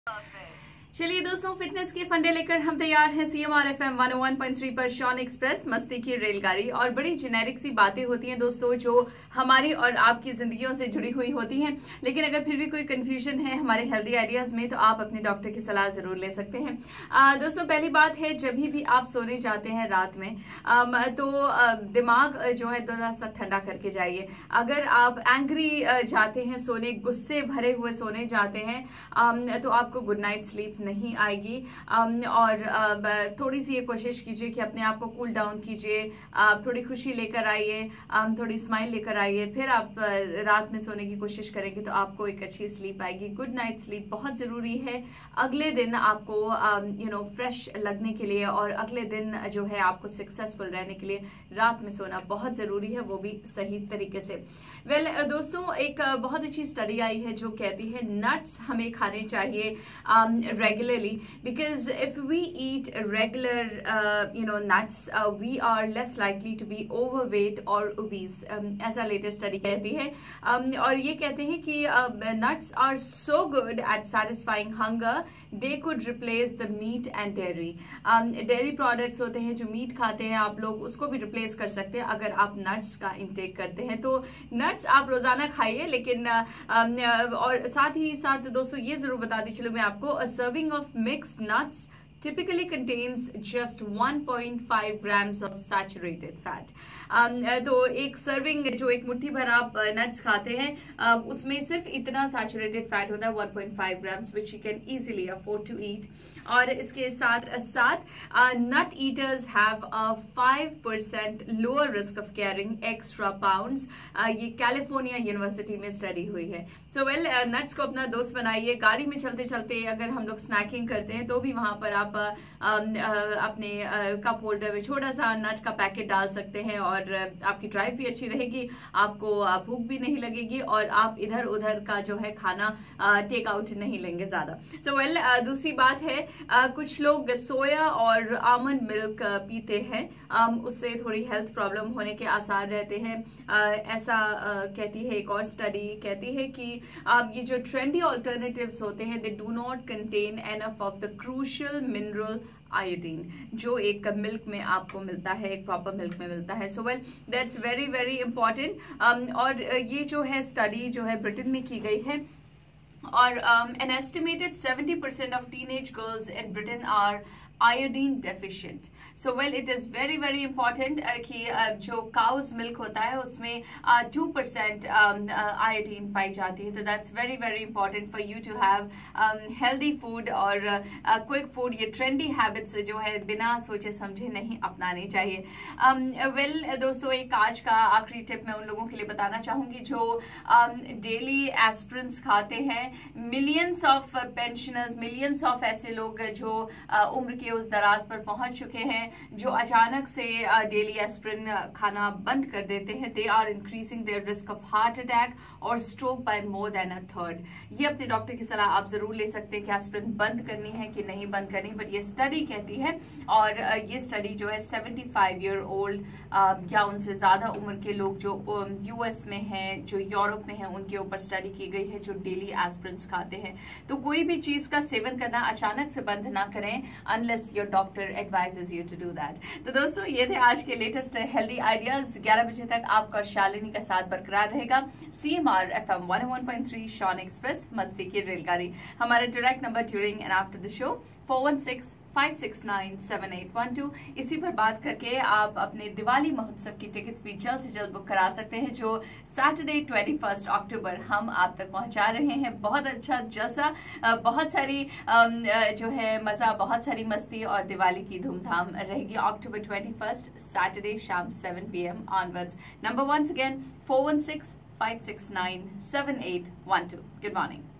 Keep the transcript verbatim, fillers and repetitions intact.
चलिए दोस्तों, फिटनेस के फंडे लेकर हम तैयार हैं CMR FM one O one point three पर शॉन एक्सप्रेस मस्ती की रेलगाड़ी। और बड़ी जेनेरिक सी बातें होती हैं दोस्तों जो हमारी और आपकी जिंदगियों से जुड़ी हुई होती हैं, लेकिन अगर फिर भी कोई कंफ्यूजन है हमारे हेल्दी आइडियाज में तो आप अपने डॉक्टर की सलाह जरूर ले सकते हैं। आ, दोस्तों पहली बात है, जब भी आप सोने जाते हैं रात में आ, तो आ, दिमाग जो है थोड़ा सा ठंडा करके जाइए। अगर आप एंग्री जाते हैं सोने, गुस्से भरे हुए सोने जाते हैं आ, तो आपको गुड नाइट स्लीप नहीं आएगी। और थोड़ी सी ये कोशिश कीजिए कि अपने आप को कूल डाउन कीजिए, आप थोड़ी खुशी लेकर आइए, थोड़ी स्माइल लेकर आइए, फिर आप रात में सोने की कोशिश करेंगे तो आपको एक अच्छी स्लीप आएगी। गुड नाइट स्लीप बहुत जरूरी है अगले दिन आपको यू नो फ्रेश लगने के लिए, और अगले दिन जो है आपको सक्सेसफुल रहने के लिए रात में सोना बहुत जरूरी है, वो भी सही तरीके से। वेल well, दोस्तों एक बहुत अच्छी स्टडी आई है जो कहती है नट्स हमें खाने चाहिए regularly, because if we eat regular uh, you know nuts uh, we are less likely to be overweight or obese, um, ऐसा लेटेस्ट स्टडी कहती है। um, और ये कहते हैं कि nuts are so good at satisfying hunger they could replace the meat and dairy. um, dairy products होते हैं जो मीट खाते हैं आप लोग, उसको भी रिप्लेस कर सकते हैं अगर आप नट्स का इंटेक करते हैं। तो नट्स आप रोजाना खाइए, लेकिन um, और साथ ही साथ दोस्तों ये जरूर बता दी चलो मैं आपको, a serving of mixed nuts typically contains just one point five grams of saturated fat. um, तो एक सर्विंग जो एक मुट्ठी भर आप नट्स खाते हैं uh, उसमें सिर्फ इतना सैचुरेटेड फैट होता है one point five grams which you can easily afford to eat. और इसके साथ साथ nut eaters have a five percent lower risk of carrying extra pounds. ये कैलिफोर्निया यूनिवर्सिटी में स्टडी हुई है। सो वेल नट्स को अपना दोस्त बनाइए। गाड़ी में चलते चलते अगर हम लोग स्नैकिंग करते हैं तो भी वहां पर आप uh, uh, अपने कप uh, होल्डर में छोटा सा नट का पैकेट डाल सकते हैं, और uh, आपकी ड्राइव भी अच्छी रहेगी, आपको uh, भूख भी नहीं लगेगी, और आप इधर उधर का जो है खाना टेक uh, आउट नहीं लेंगे ज्यादा। सो वेल well, uh, दूसरी बात है, Uh, कुछ लोग सोया और आमंड मिल्क uh, पीते हैं, um, उससे थोड़ी हेल्थ प्रॉब्लम होने के आसार रहते हैं। uh, ऐसा uh, कहती है एक और स्टडी कहती है कि uh, ये जो ट्रेंडी ऑल्टरनेटिव्स होते हैं they do not contain enough of the crucial mineral iodine जो एक मिल्क में आपको मिलता है, एक प्रॉपर मिल्क में मिलता है। So well that's very very important. और ये जो है स्टडी जो है ब्रिटेन में की गई है, और um, an estimated seventy percent of teenage girls in Britain are iodine deficient. So well it is very very important uh, कि uh, जो cows milk होता है उसमें uh, two percent um, uh, iodine पाई जाती है। तो that's very very important for you to have um, healthy food और uh, uh, quick food। ये trendy habits जो है बिना सोचे समझे नहीं अपनानी चाहिए। um, well दोस्तों एक आज का आखिरी टिप मैं उन लोगों के लिए बताना चाहूंगी जो डेली um, एस्पिरिन्स खाते हैं। Millions of pensioners, millions of ऐसे लोग जो uh, उम्र के उस दराज पर पहुंच चुके हैं जो अचानक से डेली एस्पिरिन खाना बंद कर देते हैं, they are increasing their risk of heart attack और stroke by more than a third. ये अपने डॉक्टर की सलाह आप जरूर ले सकते हैं कि एस्पिरिन बंद करनी है कि नहीं बंद करनी, बट ये स्टडी कहती है, और ये स्टडी जो है पचहत्तर ईयर ओल्ड या उनसे ज्यादा उम्र के लोग जो यूएस में हैं, जो यूरोप में हैं, उनके ऊपर स्टडी की गई है जो डेली एस्पिरिन खाते हैं। तो कोई भी चीज का सेवन करना अचानक से बंद ना करें unless your doctor advises you to do that. तो दोस्तों ये थे आज के लेटेस्ट हेल्दी आइडियाज। ग्यारह बजे तक आपका शालिनी का साथ बरकरार रहेगा। CMR FM one O one point three Shaun express मस्ती की रेलगाड़ी। हमारा direct number during and after the show four one six five six nine seven eight one two. इसी पर बात करके आप अपने दिवाली महोत्सव की टिकट्स भी जल्द से जल्द बुक करा सकते हैं जो सैटरडे ट्वेंटी फर्स्ट अक्टूबर हम आप तक पहुंचा रहे हैं। बहुत अच्छा जलसा, बहुत सारी जो है मजा, बहुत सारी मस्ती और दिवाली की धूमधाम रहेगी अक्टूबर ट्वेंटी फर्स्ट सैटरडे शाम seven P M onwards. Number once again four one six five six nine seven eight one two. Good morning.